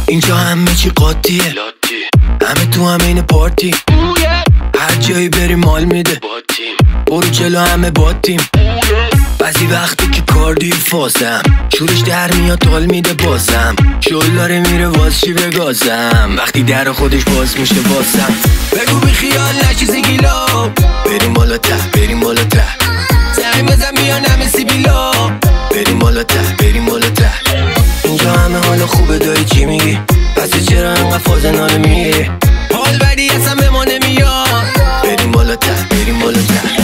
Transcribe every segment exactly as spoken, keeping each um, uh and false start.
اینجا همه چی قاطیه، همه تو همین پارتی، هر جایی بری مال میده، برو جلو همه با تیم. بعضی وقتی که کاردی فازم شورش در میاد تال میده بازم، شل داره میره واز چی بگازم، وقتی در خودش باز میشه بازم. بگو بی خیال نشیزی گیلا، بریم بالا ته بریم بالا ته، زنگ بزن میان همه سیبیلا، بریم بالا ته بریم بالا ته. اینجا همه حالا خوبه داری چی میگی، پس چرا انقدر فاز ناله میگی، حال بدی اصلا به ما نمیاد، بریم بالا ته بریم بالا ته.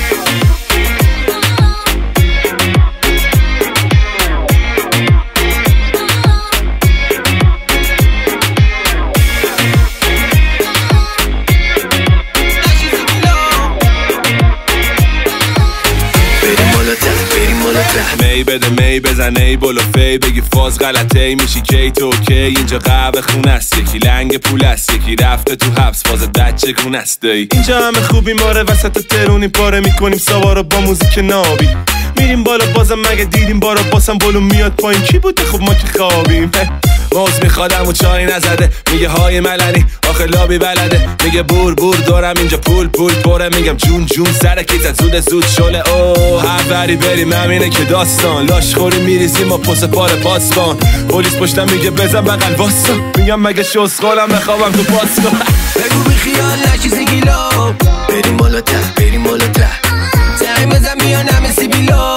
می بده می بزن ای بلو فی، بگی فاز غلطه ای میشی کی تو کی. اینجا قهوه خون است، یکی لنگ پول است، یکی رفته تو حبس فاز دچه کون است. اینجا همه خوبی ماره وسط ترونی پاره میکنیم سوارو با موزیک نابی، میریم بالا بازم مگه دیدیم بارا باسم بلو میاد پایین کی بوده خب ما که خوابیم. موز میخوادم و چای نزده، میگه های ملنی آخه لابی بلده، میگه بور بور دارم اینجا پول پول پره، میگم جون جون سر کیزت زود زود شله. اوه هر بری بریم همینه که داستان، لاش خوری میریزیم ما پس پار پاسبان، پلیس پشتم میگه بزن بغل واسا، میگم مگه شسخالم بخوابم تو پاسبان. بگو بی خیال نشیزی گیلا، بریم بالا ته بریم بالا ته، زنگ بزن میان همه سیبیلا،